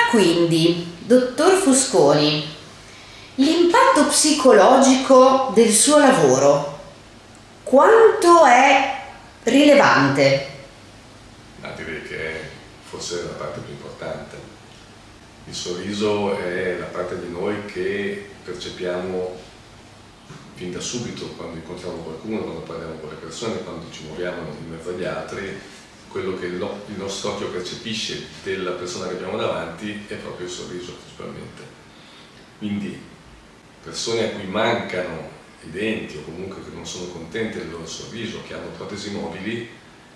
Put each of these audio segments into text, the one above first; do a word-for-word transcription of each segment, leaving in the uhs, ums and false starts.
quindi, dottor Fusconi, l'impatto psicologico del suo lavoro, quanto è rilevante? Ma direi che è forse la parte più importante. Il sorriso è la parte di noi che percepiamo fin da subito quando incontriamo qualcuno, quando parliamo con le persone, quando ci muoviamo in mezzo agli altri. Quello che il nostro occhio percepisce della persona che abbiamo davanti è proprio il sorriso principalmente. Quindi persone a cui mancano i denti o comunque che non sono contente del loro sorriso, che hanno protesi mobili,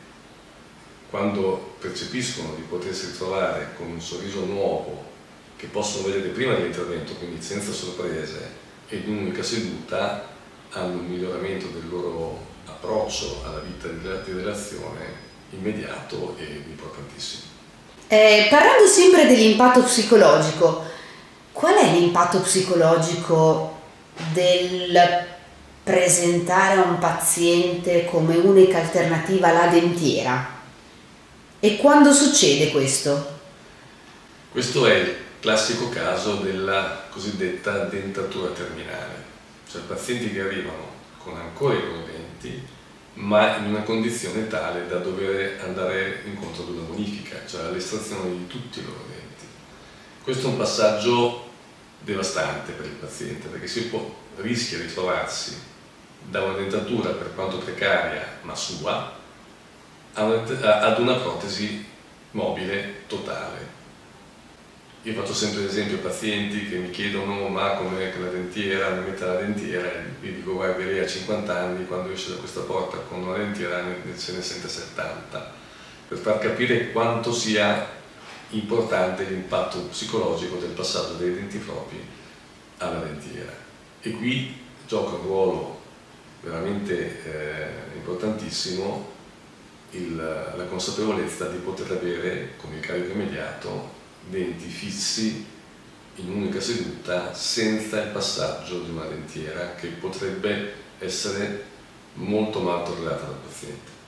quando percepiscono di potersi ritrovare con un sorriso nuovo che possono vedere prima dell'intervento, quindi senza sorprese, ed in un'unica seduta, hanno un miglioramento del loro approccio alla vita di relazione immediato e importantissimo. Eh, parlando sempre dell'impatto psicologico, qual è l'impatto psicologico del presentare a un paziente come unica alternativa la dentiera? E quando succede questo? Questo è il classico caso della cosiddetta dentatura terminale, cioè pazienti che arrivano con ancora i loro denti, ma in una condizione tale da dover andare incontro ad una bonifica, cioè all'estrazione di tutti i loro denti. Questo è un passaggio devastante per il paziente, perché si può, rischia di trovarsi da una dentatura, per quanto precaria ma sua, ad una protesi mobile totale. Io faccio sempre l'esempio ai pazienti che mi chiedono ma come la dentiera, mi mette la dentiera, e io dico guarda, lei ha cinquanta anni, quando esce da questa porta con una dentiera se ne sente settanta, per far capire quanto sia importante l'impatto psicologico del passaggio dai denti propri alla dentiera. E qui gioca un ruolo veramente eh, importantissimo il, la consapevolezza di poter avere con il carico immediato denti fissi in un'unica seduta senza il passaggio di una dentiera che potrebbe essere molto mal tollerata dal paziente.